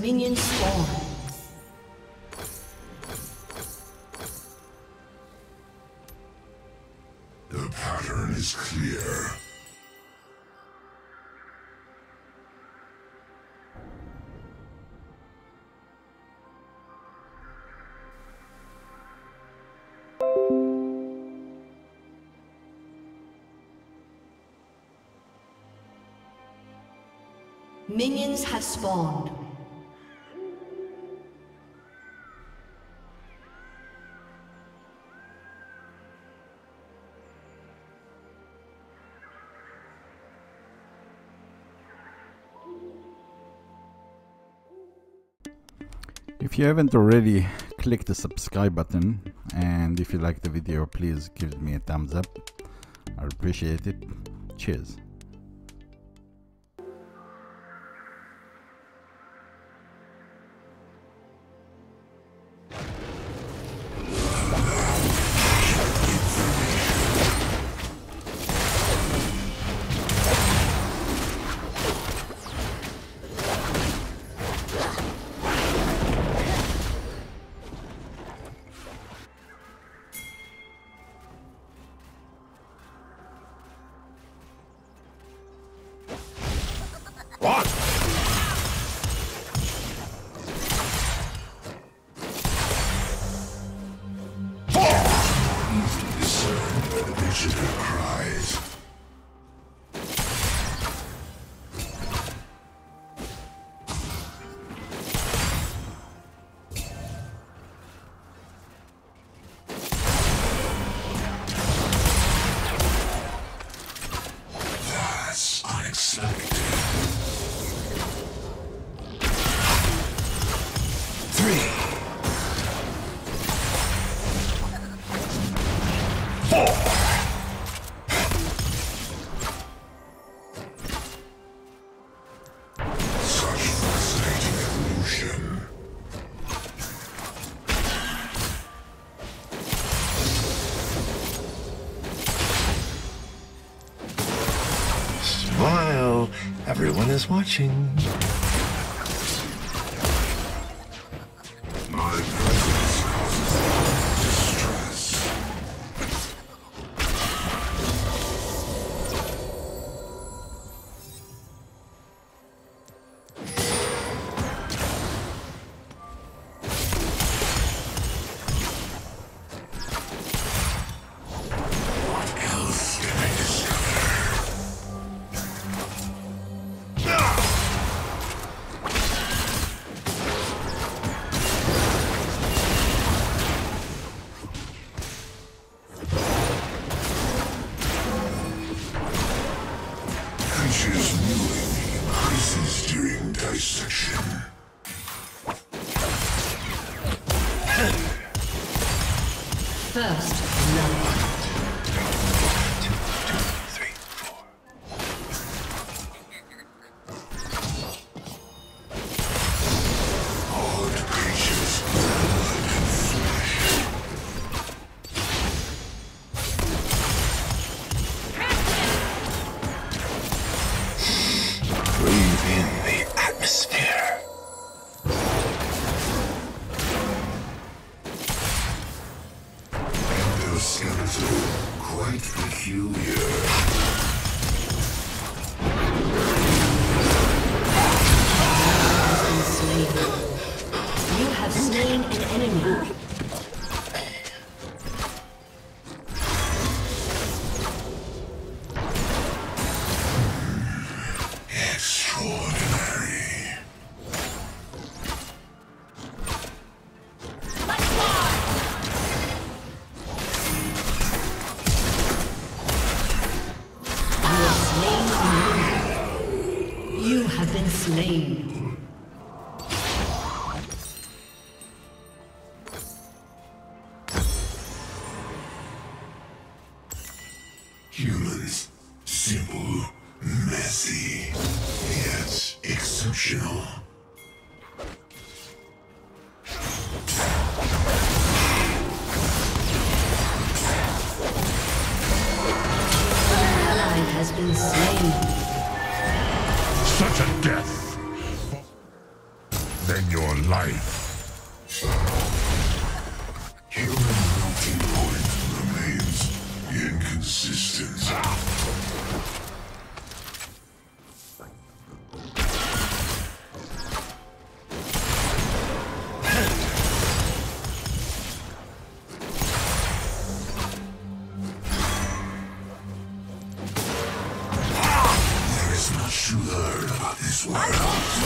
minions spawn. The pattern is clear. Minions have spawned. If you haven't already, click the subscribe button, and if you like the video, please give me a thumbs up. I appreciate it. Cheers. Smile, everyone is watching. My presence causes distress. What else can I discover? Creatures mewing increases during dissection. First love. 1, 2, 3, 4. Odd creatures, blood and flesh. Breathe in the atmosphere. Endoskeletal, quite peculiar. You have slain an enemy. Extraordinary. You have been slain. Humans, simple, messy, yet exceptional. An ally has been slain. Such a death! than your life. Human melting point remains inconsistent. There is much to learn about this world.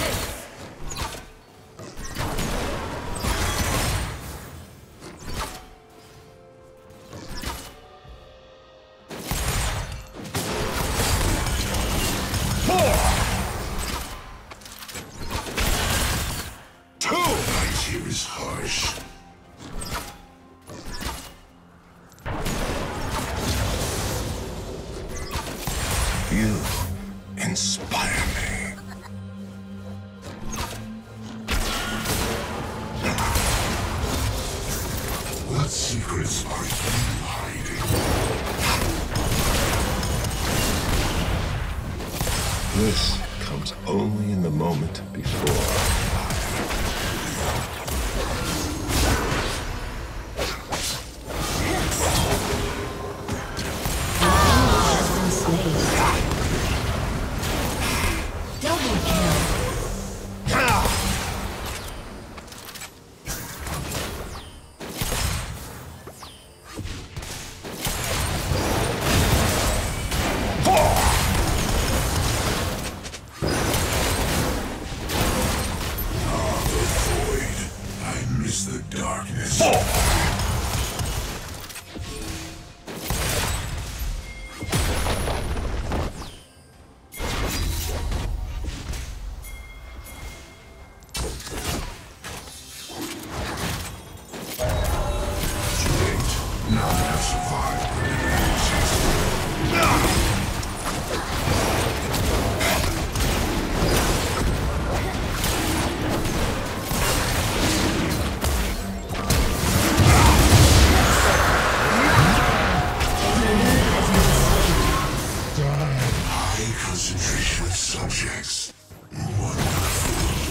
You inspire me. What secrets are you hiding? This comes only in the moment before. The darkness. Now we have survived. Concentration of subjects. Wonderful.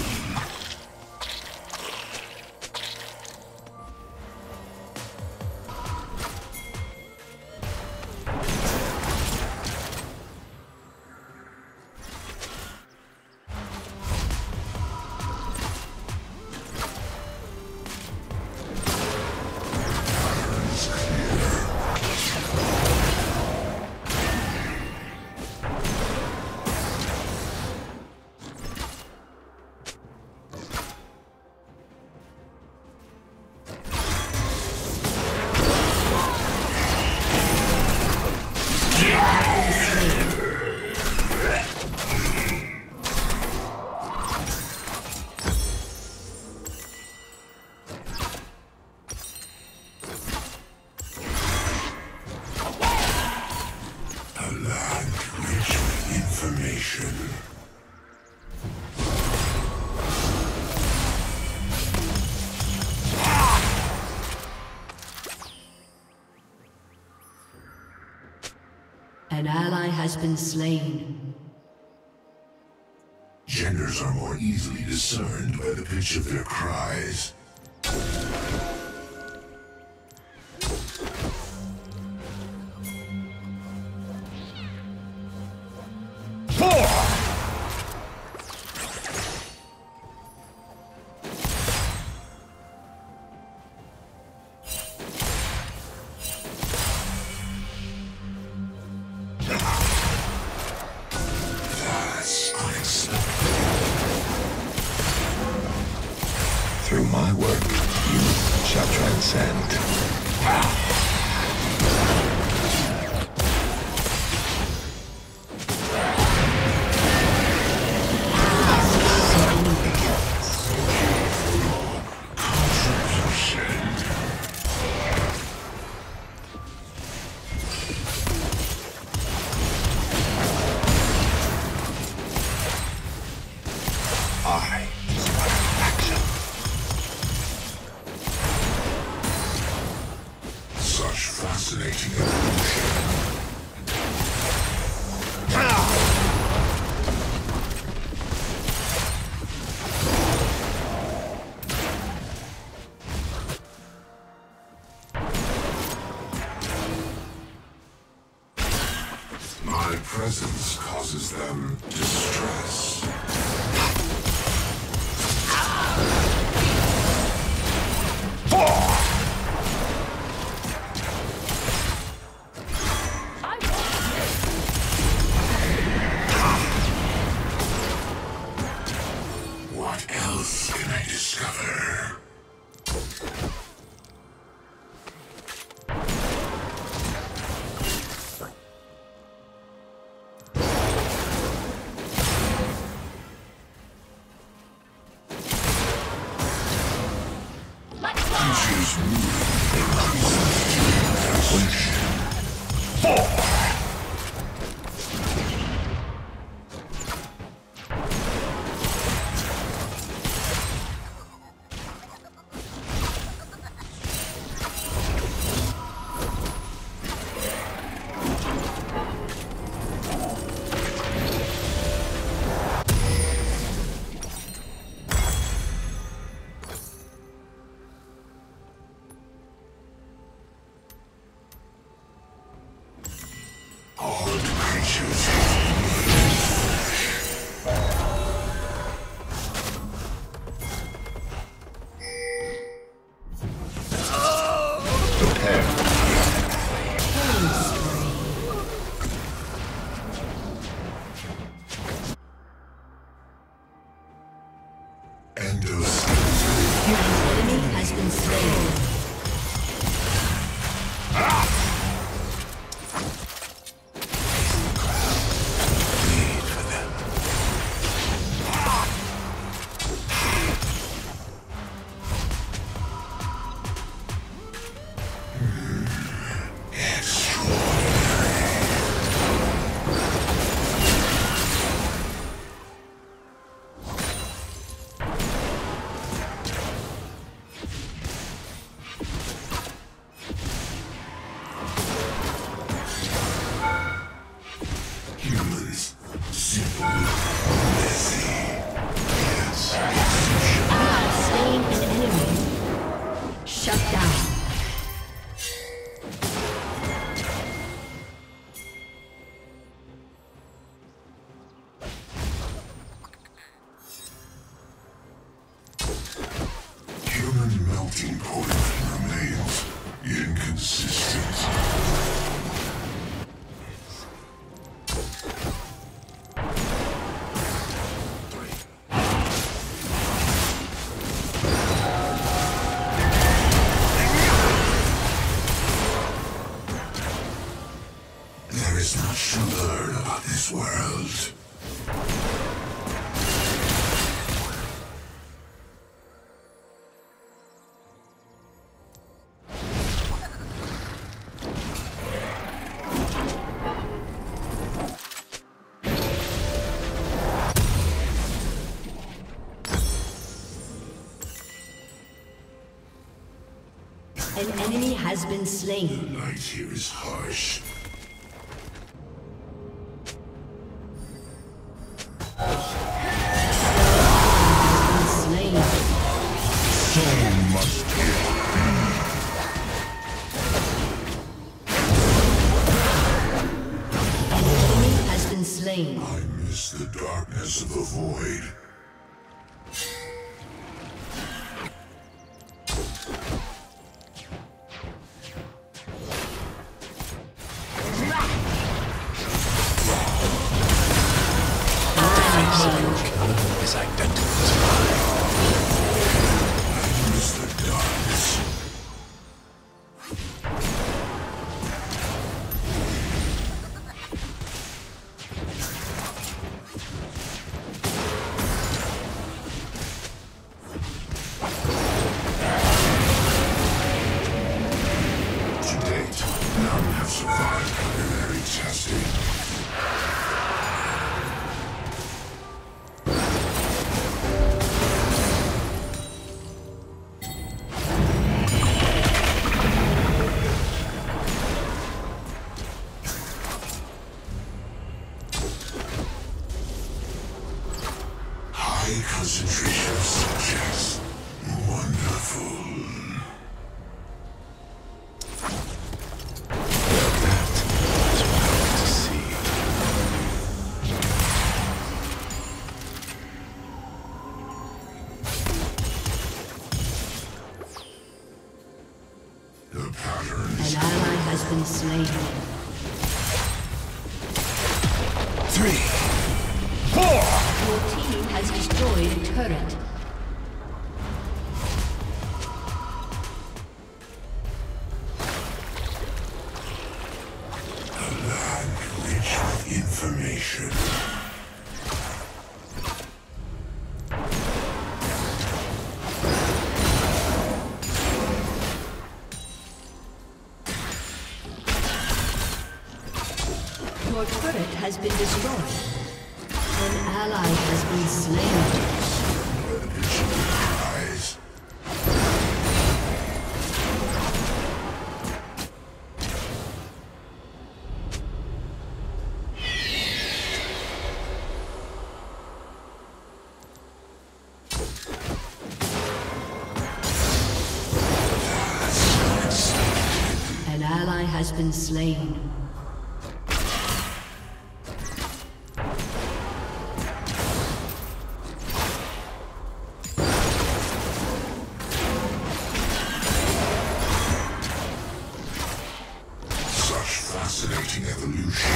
An ally has been slain. Genders are more easily discerned by the pitch of their cries. Through my work, you shall transcend. I inspire action. Such fascinating evolution. presence causes them distress. What else can I discover? Creatures move increases tension. All creatures Enemy has been slain. humans simple, messy. Yes. Slain an enemy. Shut down. Human melting point remains inconsistent. There is much to learn about this world. An enemy has been slain. The light here is harsh. Slain. So must it An enemy has been slain. I miss the darkness of the void. Is identical. I miss the darkness. patterns. An ally has been slain. 3, 4. Your team has destroyed a turret. A land rich with information. Your turret has been destroyed. An ally has been slain. Eyes. An ally has been slain. Such fascinating evolution.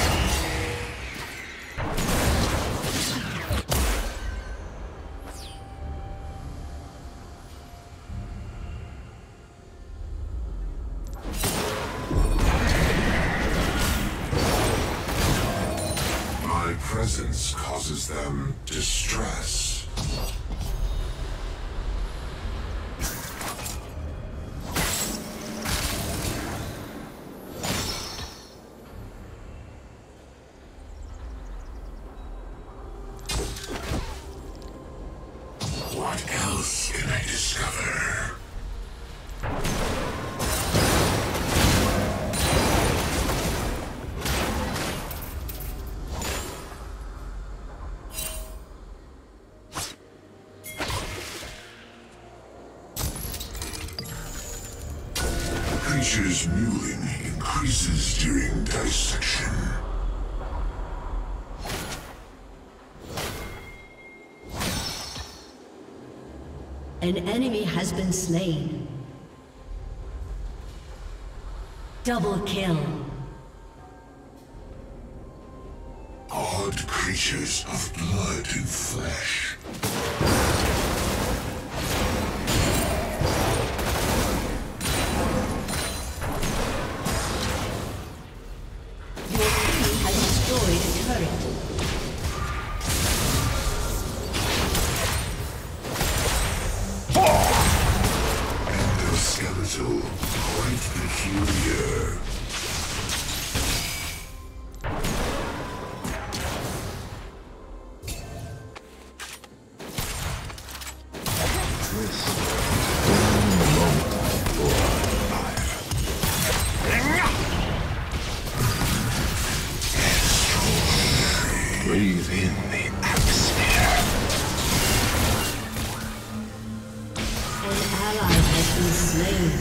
My presence causes them distress. What else can I discover? Creature's mewing increases during dissection. An enemy has been slain. Double kill. Odd creatures of blood and flesh. Your team has destroyed a turret. Endoskeletal, quite peculiar. Breathe in the atmosphere. An ally has been slain.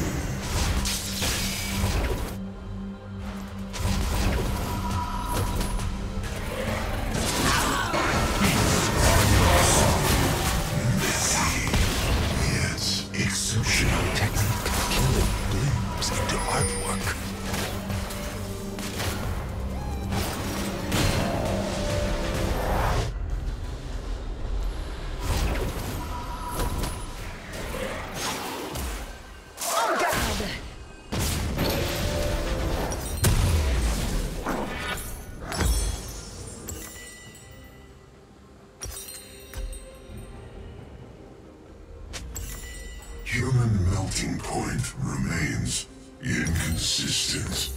Yes, exceptional. Technique of killing blooms into artwork. Human melting point remains inconsistent.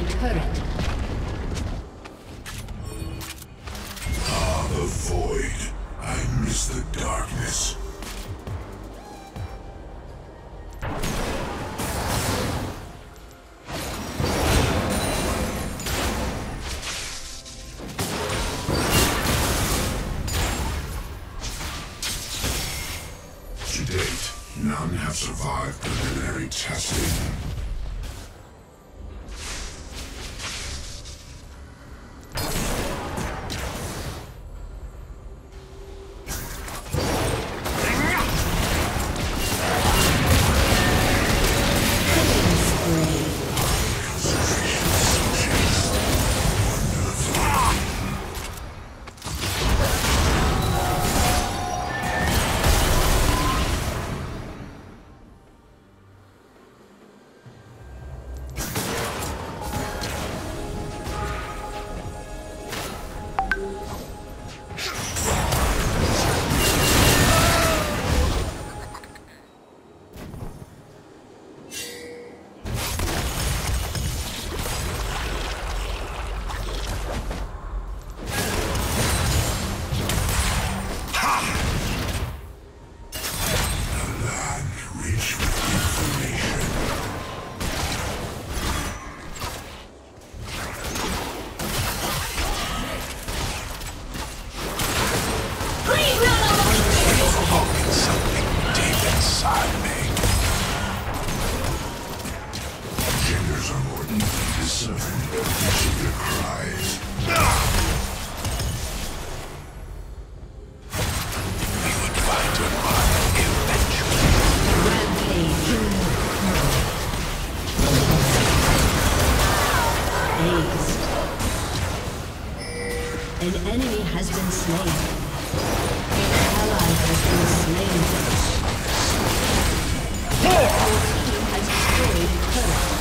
destroyed turret. Ah, the void. I miss the darkness. To date, none have survived preliminary testing. An enemy has been slain. An ally has been slain. Your team has destroyed a turret.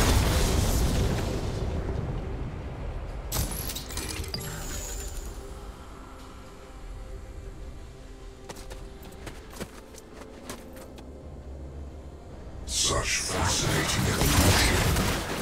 Such fascinating evolution.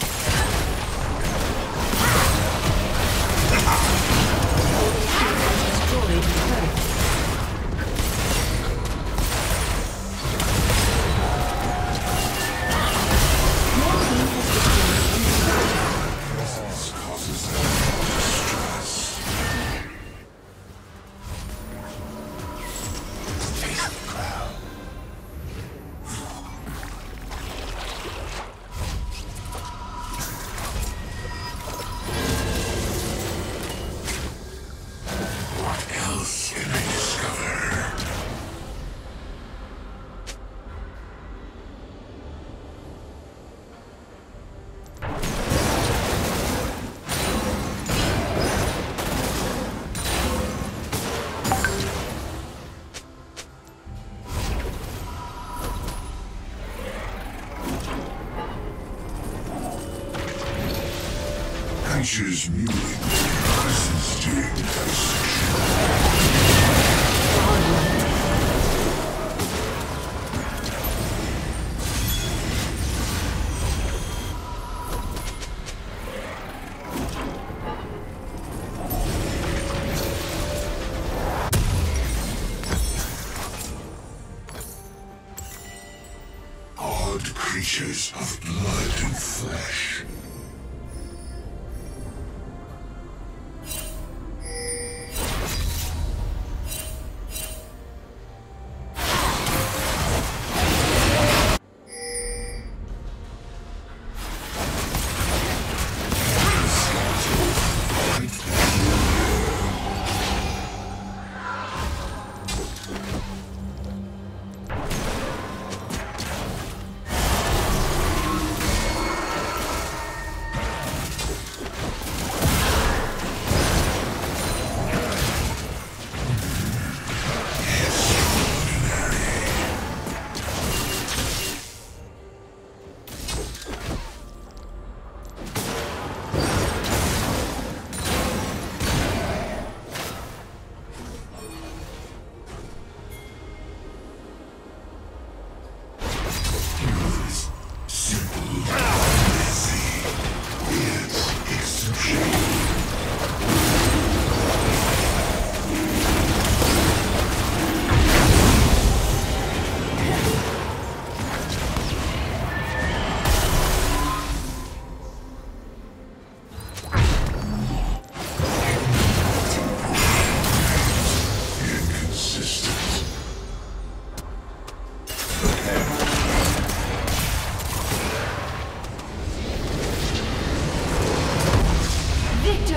Creatures mewing, persisting odd creatures of blood and flesh.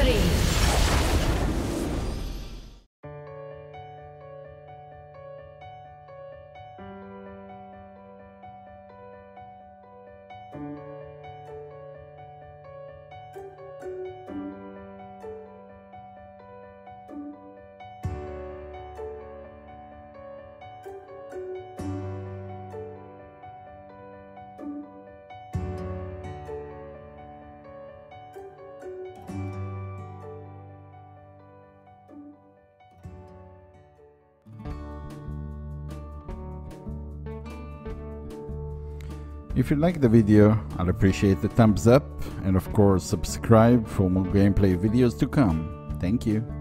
Victory! If you like the video, I'd appreciate the thumbs up and of course subscribe for more gameplay videos to come. Thank you.